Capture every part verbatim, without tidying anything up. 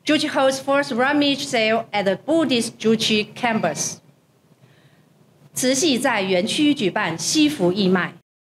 Juche holds first rummage sale at the Buddhist Juche campus. 慈济在园区举办西服义卖。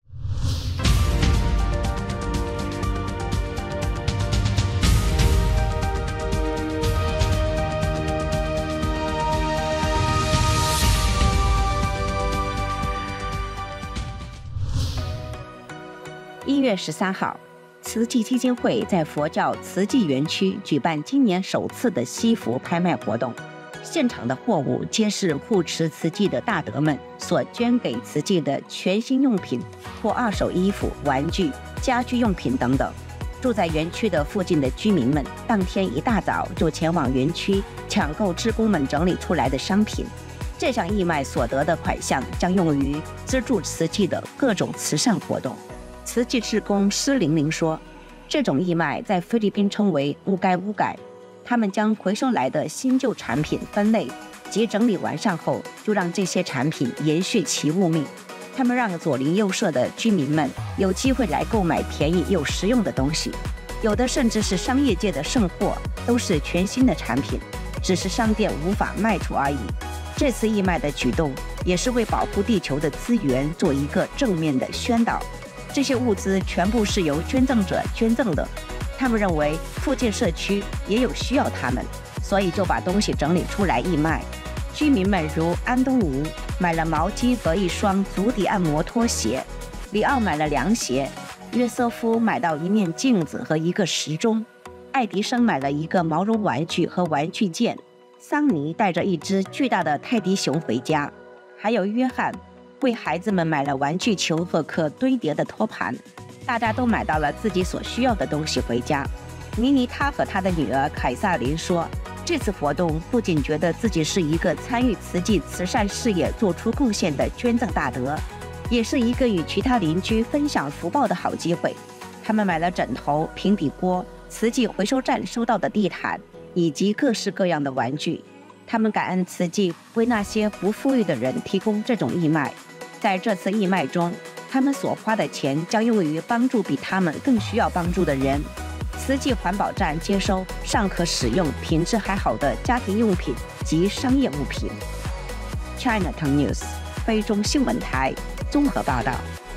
一月十三号，慈济基金会在佛教慈济园区举办今年首次的西服拍卖活动。现场的货物皆是护持慈济的大德们所捐给慈济的全新用品或二手衣服、玩具、家居用品等等。住在园区的附近的居民们，当天一大早就前往园区抢购志工们整理出来的商品。这项义卖所得的款项将用于资助慈济的各种慈善活动。慈济志工施玲玲说，这种义卖在菲律宾称为乌该乌改，他们将回收来的新旧产品分类及整理完善后，就让这些产品延续其物命。他们让左邻右舍的居民们有机会来购买便宜又实用的东西，有的甚至是商业界的盛货，都是全新的产品，只是商店无法卖出而已。这次义卖的举动也是为保护地球的资源做一个正面的宣导。这些物资全部是由捐赠者捐赠的，他们认为附近社区也有需要他们，所以就把东西整理出来义卖。居民们如安东吴买了毛巾和一双足底按摩拖鞋，里奥买了凉鞋，约瑟夫买到一面镜子和一个时钟，爱迪生买了一个毛绒玩具和玩具剑，桑尼带着一只巨大的泰迪熊回家，还有约翰为孩子们买了玩具球和可堆叠的托盘。大家都买到了自己所需要的东西回家。妮妮她和她的女儿凯撒琳说，这次活动不仅觉得自己是一个参与慈济慈善事业做出贡献的捐赠大德，也是一个与其他邻居分享福报的好机会。他们买了枕头、平底锅、慈济回收站收到的地毯以及各式各样的玩具。他们感恩慈济为那些不富裕的人提供这种义卖。在这次义卖中，他们所花的钱将用于帮助比他们更需要帮助的人。慈济环保站接收尚可使用、品质还好的家庭用品及商业物品。Chinatown News 非中新闻台综合报道。